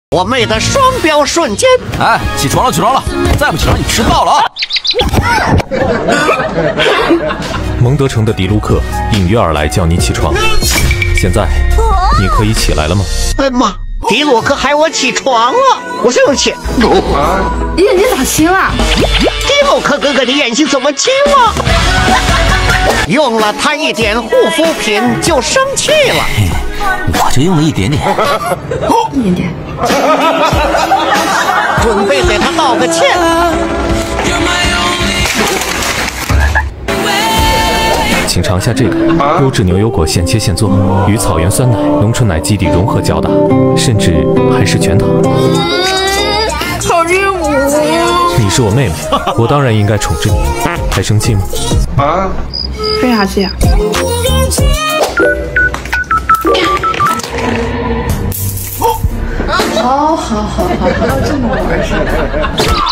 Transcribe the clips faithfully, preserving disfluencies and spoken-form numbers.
我妹的双标瞬间。 哎，起床了，起床了！再不起床，你迟到了啊！ 蒙德城的迪卢克隐约而来叫你起床，现在你可以起来了吗？ 哎妈，迪卢克喊我起床了，我就起。 你眼睛咋青了？ 迪卢克哥哥的眼睛怎么青了？用了他一点护肤品就生气了。 我就用了一点点， 一点点。 准备给他道个歉。 请尝下这个优质牛油果现切现做，与草原酸奶、浓醇奶基底融合较大，甚至还是全糖。 好热乎！ 你是我妹妹，我当然应该宠着你，还生气吗？ 啊？为啥气啊？好好好好好，这么玩是吧？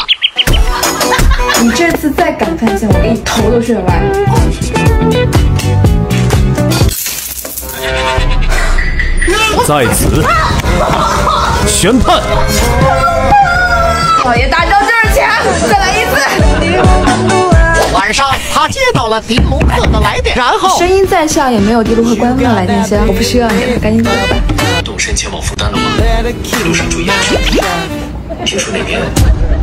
你这次再敢犯贱，我给你头都血歪。 在此宣判， 老爷大招就是强，再来一次。 晚上他接到了迪卢克的来电，然后声音再像也没有迪卢克官方的来电箱，我不需要你了，赶紧走吧。 动身前往负担的话，一路上注意安全。听说那边